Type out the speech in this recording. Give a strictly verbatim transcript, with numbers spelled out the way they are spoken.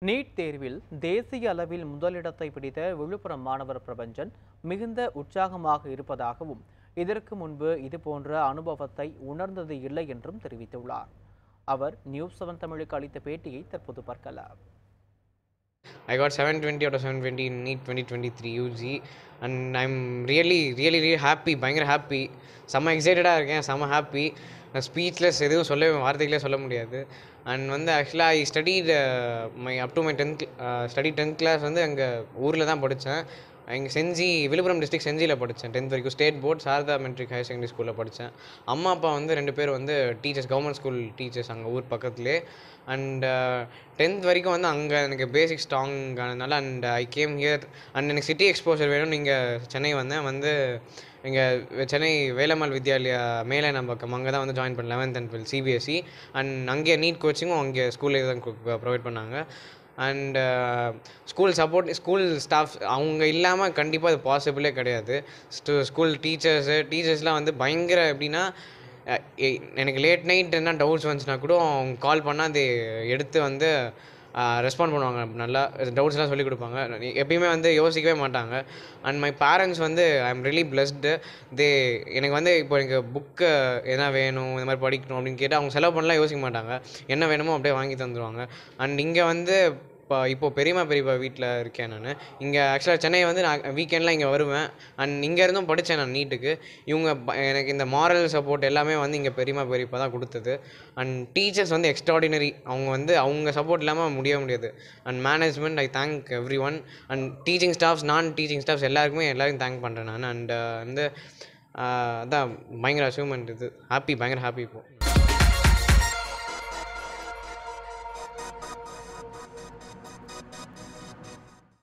NEET தேர்வில் தேசிய அளவில் முதலிடத்தை பிடித்த விழுப்புரம் மாணவர் பிரபஞ்சன் மிகுந்த உற்சாகமாக இருப்பதாகவும் இதற்கு முன்பு இதுபோன்ற அனுபவத்தை உணர்ந்தது இல்லை என்றும் தெரிவித்துள்ளார். அவர் நியூஸ் செவன் தமிழுக்கு அளித்த பேட்டியை தற்போது பார்க்கலாம். I got seven twenty out of seven twenty in NEET twenty twenty-three U G and I'm really really really happy, பயங்கர ஹாப்பி, செம்ம எக்ஸைட்டடாக இருக்கேன், செம்ம ஹாப்பி. நான் ஸ்பீச்லெஸ், எதுவும் சொல்ல வார்த்தைகளே சொல்ல முடியாது. அண்ட் வந்து ஆக்சுவலாக I studied my up to my tenth study tenth class வந்து அங்கே ஊரில் தான் படித்தேன். இங்கே செஞ்சி, விழுப்புரம் டிஸ்ட்ரிக்ட் செஞ்சியில் படித்தேன். டென்த் வரைக்கும் state board Sarada matric higher secondary ஸ்கூலில் படித்தேன். அம்மா அப்பா வந்து ரெண்டு பேர் வந்து டீச்சர்ஸ், கவர்மெண்ட் ஸ்கூல் டீச்சர்ஸ் அங்கே ஊர் பக்கத்துலேயே. அண்ட் டென்த் வரைக்கும் வந்து அங்கே எனக்கு பேசிக் ஸ்ட்ராங் ஆனதுனால and I came here. And எனக்கு சிட்டி எக்ஸ்போசர் வேணும்னு நீங்கள் சென்னை வந்தேன். வந்து இங்கே சென்னை வேலம்மாள் வித்யாலயா மேலே நம்ம பக்கம் அங்கே தான் வந்து ஜாயின் பண்ணேன் eleventh and twelfth CBSE. And அங்கே நீட் கோச்சிங்கும் அங்கே ஸ்கூல்லேயே தான் ப்ரொவைட் பண்ணாங்க. And school support, school staffs அவங்க இல்லாமல் கண்டிப்பாக அது பாசிபிளே கிடையாது. ஸ்டூ ஸ்கூல் டீச்சர்ஸு டீச்சர்ஸ்லாம் வந்து பயங்கர எப்படின்னா, எனக்கு லேட் நைட் என்ன டவுட்ஸ் வந்துச்சுன்னா கூட அவங்க கால் பண்ணால் அது எடுத்து வந்து ரெஸ்பாண்ட் பண்ணுவாங்க. நல்லா டவுட்ஸ்லாம் சொல்லிக் கொடுப்பாங்க. எப்பயுமே வந்து யோசிக்கவே மாட்டாங்க. அண்ட் மை பேரண்ட்ஸ் வந்து I am really blessed. They எனக்கு வந்து இப்போ எனக்கு புக்கு எதனா வேணும், இந்த மாதிரி படிக்கணும் அப்படின்னு கேட்டால் அவங்க செலவு பண்ணலாம் யோசிக்க மாட்டாங்க. என்ன வேணுமோ அப்படியே வாங்கி தந்துடுவாங்க. அண்ட் இங்கே வந்து இப்போ இப்போது பெரியம்மா பெரியப்பா வீட்டில் இருக்கேன் நான். இங்கே ஆக்சுவலாக சென்னை வந்து நான் வீக்கெண்ட்லாம் இங்கே வருவேன். அண்ட் இங்கே இருந்தும் படித்தேன் நான் நீட்டுக்கு. இவங்க எனக்கு இந்த மாரல் சப்போர்ட் எல்லாமே வந்து இங்கே பெரியம்மா பெரியப்பா தான் கொடுத்தது. அண்ட் டீச்சர்ஸ் வந்து எக்ஸ்ட்ராடினரி. அவங்க வந்து அவங்க சப்போர்ட் இல்லாமல் முடிய முடியாது. And management I thank every one. And teaching staffs, நான் டீச்சிங் ஸ்டாஃப்ஸ் எல்லாருக்குமே எல்லாருக்கும் தேங்க் பண்ணுறேன் நான். அண்ட் வந்து அதான் பயங்கர அச்சீவ்மெண்ட் இது. ஹாப்பி, பயங்கர ஹாப்பி இப்போ.